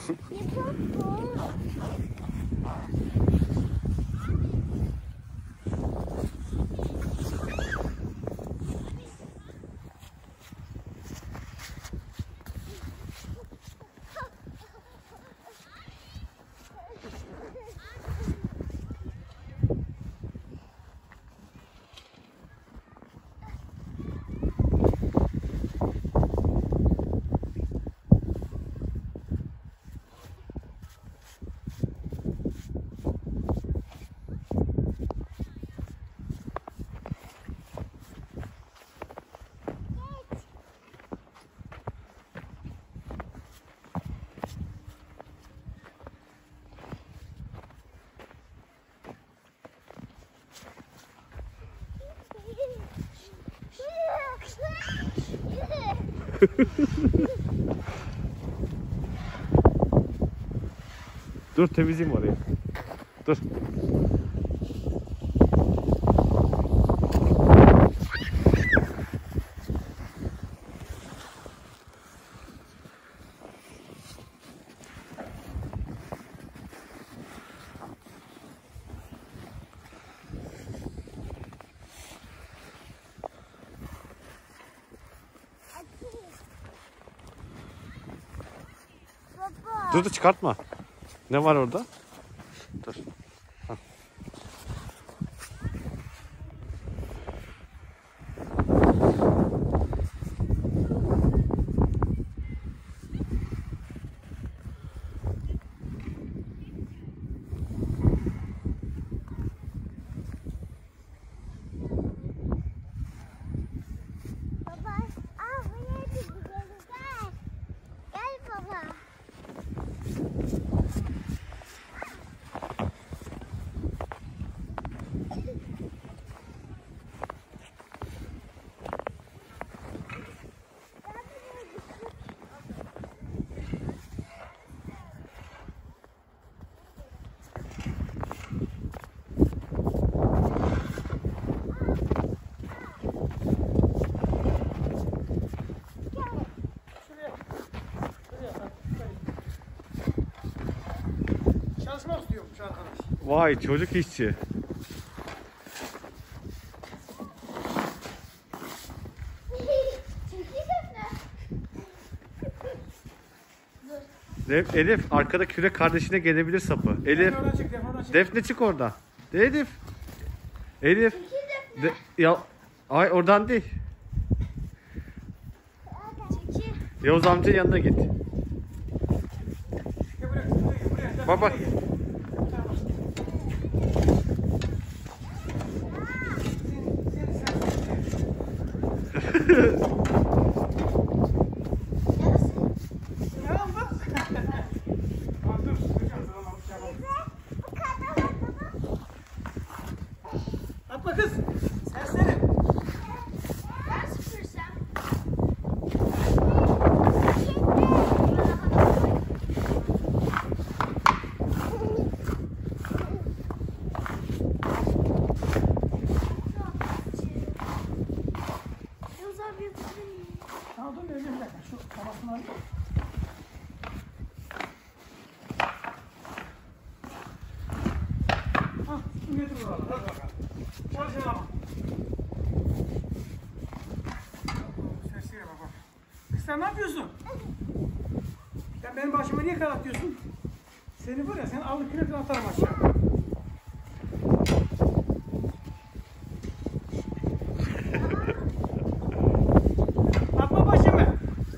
Dur temizleyeyim orayı. Dur. Dur çıkartma. Ne var orada? Dur. Hah. Vay çocuk işçi. Elif arkada küre kardeşine gelebilir sapı. Elif. Defne çık oradan. Elif. Elif. Ya ay oradan değil. Yavuz amca yanına git. Baba. Atma kız. Serseri. Ben süpürsem. Tamam dur bir dakika. Şu tabasını alayım. Hah, getir buraları. Hadi bakalım. Çalışın ama. Serseri baba. Kız sen ne yapıyorsun? Sen benim başıma niye karartıyorsun? Seni var ya, sen alır kürekle atarım aşağı. Atma başımı.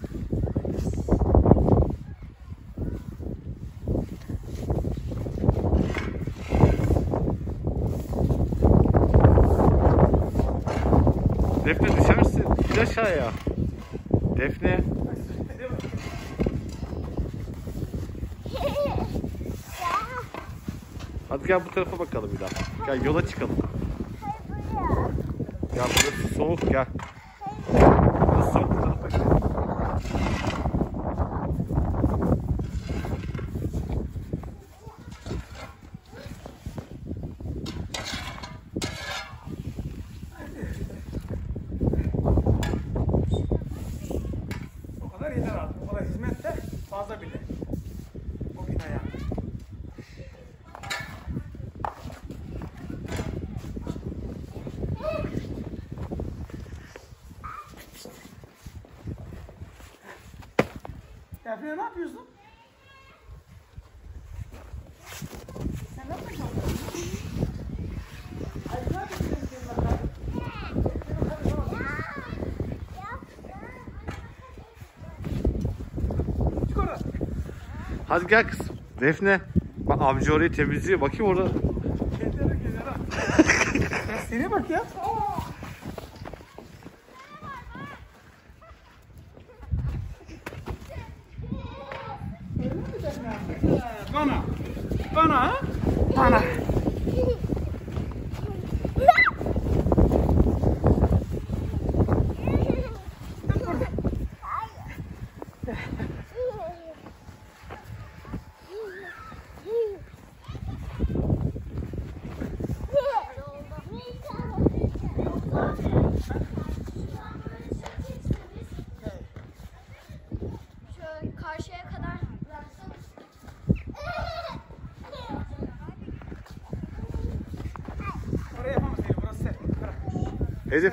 Defne düşersin. İn aşağıya. Defne. Hadi gel bu tarafa bakalım bir daha. Gel yola çıkalım. Gel burası soğuk gel. Burası soğuk bu tarafa gel. O kadar yeter artık. O kadar hizmet de fazla bile. Defne ne yapıyorsun? Sen ne yapıyorsun? Ay ne yapıyorsun senin bakalım? Çık oradan. Hadi gel kızım. Defne. Bak amca orayı temizliyor. Bakayım orada. Kenara. Ya seni bak ya. Öyle mi Defne? Bana. Bana ha? Bana. Şöyle karşıya kadar bıraksana. Oraya yapamaz seni. Burası sert. Bırak. Elif.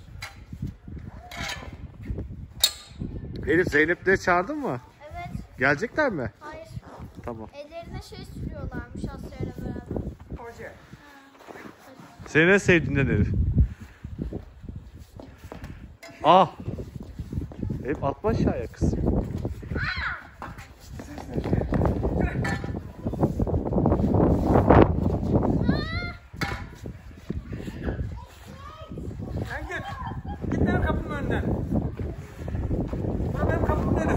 Elif Zeynep'leri çağırdın mı? Evet. Gelecekler mi? Hayır. Tamam. Ellerine şey sürüyorlarmış Asya'yla beraber. Hoca. Senin en sevdiğinden Elif. Ah. Elif atma aşağıya kız. Sen git. Git benim kapımın önünden. Bura benim kapım dedim.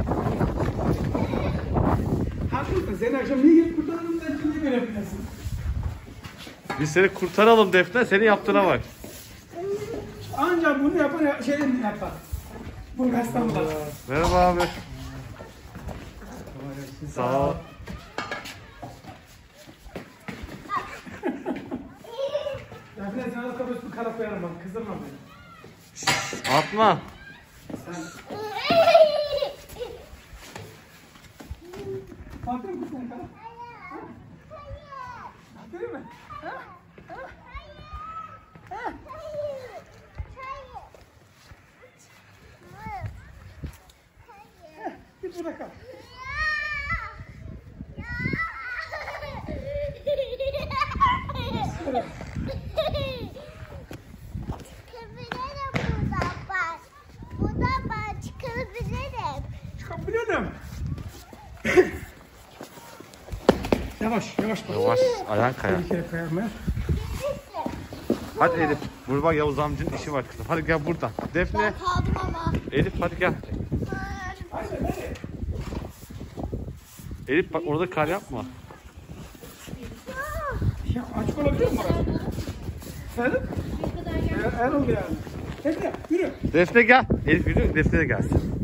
Haklısın. Seni akşam niye gelip kurtaralım sen şimdi görebilirsin. Biz seni kurtaralım Defne. Senin yaptığına bak. Ancak bunu yapan şeyden yapar. Bu İstanbul'da. Merhaba abi. Sağ ol. Defne sana da kafasını kara koyarım bak. Kızdırma beni. Atma. Atayım mı seni kara? Atayım mı? Ha? Ha? Ha? Git burada kal. Çıkabilirim. Yavaş, yavaş bak. Yavaş. Ayağın kayar. Bir kere koyarım ya. Hadi Elif. Burada bak Yavuz amcanın işi var kızım. Hadi gel buradan. Defne. Ben kaldım ama. Elif hadi gel. Elif bak orada kar yapma. Ya açık olabilir mi orası? Efendim? El oldu yani. Bekle, yürü. Defne gel. Elif yürü. Defne de gelsin.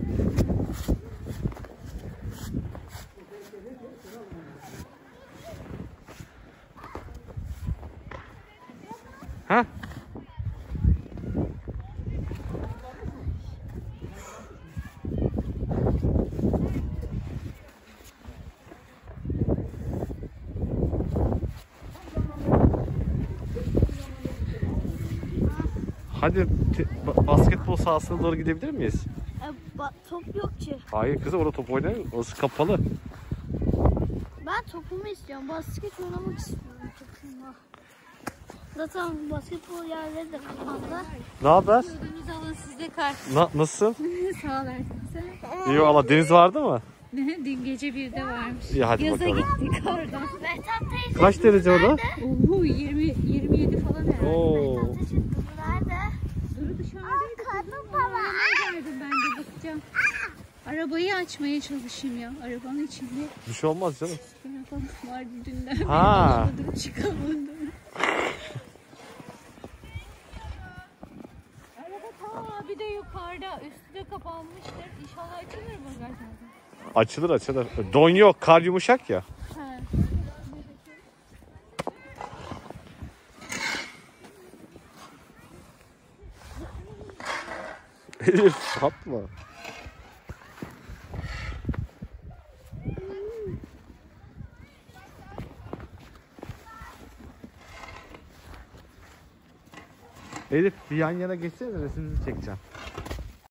Ha? Hadi basketbol sahasına doğru gidebilir miyiz? Top yok ki. Hayır kızım orada top oynayalım. Orası kapalı. Ben topumu istiyorum. Basket oynamak istiyorum topumla. Zaten basketbol yerleri de kapandı. Ne haber? Gördüğünüz alın sizde kar. Nasıl? Sağ ol Ersin. İyi valla deniz vardı mı? Dün gece 1'de varmış. İyi hadi Yaza bakalım. gittik oradan. Mehtap teyze Kaç derece orada? Oo 27 falan herhalde. Oo. çıktı. Nerede? Duru dışarıdaydı. Karnım Onu aramaya geldim ben de bakacağım. Arabayı açmaya çalışayım ya. Arabanın içinde Bir şey olmaz canım. arabam vardı dünden. Ha. Bulamadım, çıkamadım. Araba ta bir de yukarıda. Üstü de kapanmıştır. İnşallah açılır bagajlardan. Açılır açılır. Don yok. Kar yumuşak ya. Ha. Elif satma. Elif bir yan yana geçsene de resmimizi çekeceğim.